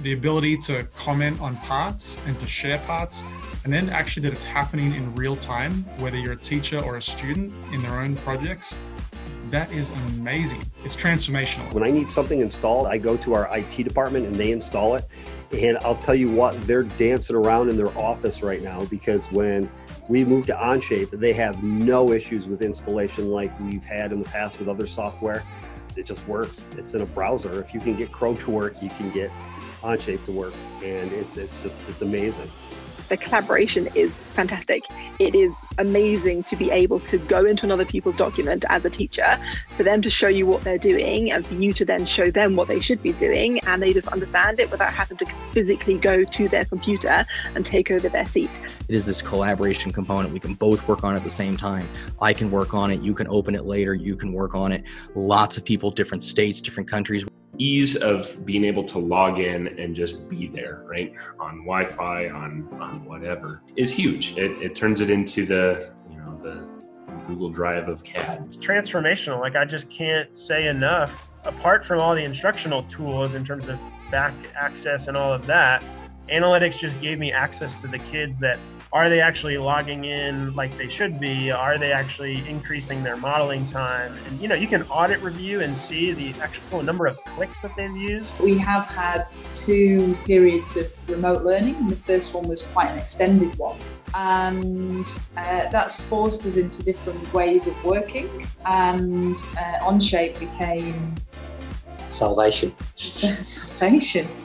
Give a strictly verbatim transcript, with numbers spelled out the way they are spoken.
the ability to comment on parts and to share parts, and then actually that it's happening in real time, whether you're a teacher or a student in their own projects, that is amazing. It's transformational. When I need something installed, I go to our I T department and they install it. And I'll tell you what, they're dancing around in their office right now, because when we moved to Onshape, they have no issues with installation like we've had in the past with other software. It just works. It's in a browser. If you can get Chrome to work, you can get Onshape to work. And it's, it's just, it's amazing. The collaboration is fantastic. It is amazing to be able to go into another people's document as a teacher, for them to show you what they're doing and for you to then show them what they should be doing, and they just understand it without having to physically go to their computer and take over their seat. It is this collaboration component. We can both work on it at the same time. I can work on it, you can open it later, you can work on it. Lots of people, different states, different countries. Ease of being able to log in and just be there, right? On Wi-Fi, on, on whatever, is huge. It, it turns it into the, you know, the Google Drive of C A D. It's transformational. Like, I just can't say enough. Apart from all the instructional tools in terms of back access and all of that, analytics just gave me access to the kids. That are they actually logging in like they should be? Are they actually increasing their modeling time? And you know, you can audit review and see the actual number of clicks that they've used. We have had two periods of remote learning. The first one was quite an extended one, and uh, that's forced us into different ways of working, and uh, Onshape became salvation. salvation.